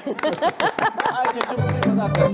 Hai să știu prima dată.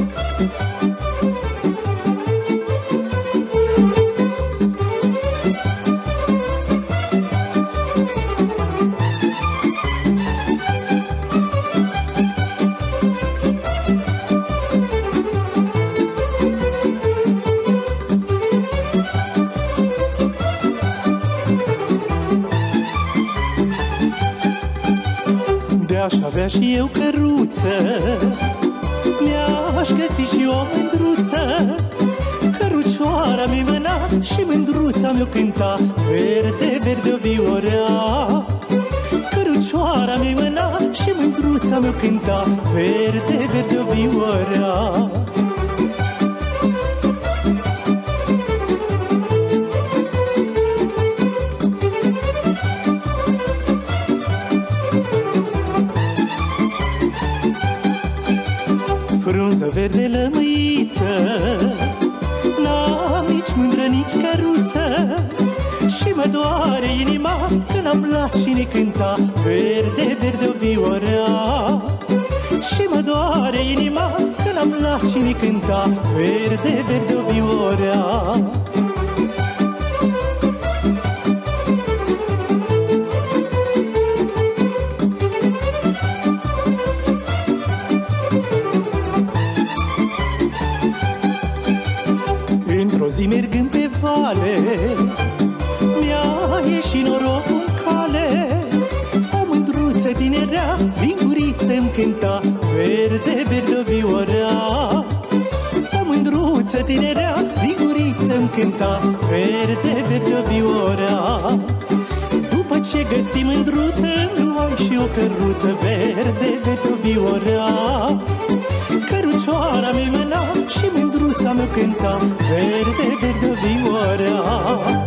De-aș avea și eu căruță, mi-aș găsi și o mândruță. Cărucioara mi mâna și mândruța mi-o cânta, verde, verde-o viorea. Cărucioara mi mâna și mândruța mi-o cânta, verde, verde-o viorea. Frunză verde lămâiță, n-am nici mândră, nici căruță. Și mă doare inima când am luat cine cânta, verde, verde-o viorea. Și mă doare inima când am luat cine cânta, verde, verde-o viorea. Într-o zi mergând pe vale, mi-a ieșit norocul în cale. O mândruță tinerea din guriță îmi cânta, verde, verde-o viorea. O mândruță tinerea din guriță îmi cânta, verde, verde-o viorea. După ce găsi mândruță, luam și o căruță, verde, verde-o viorea. Cărucioara mi mâna și mândruța mi-o cânta, verde, verde-o viorea.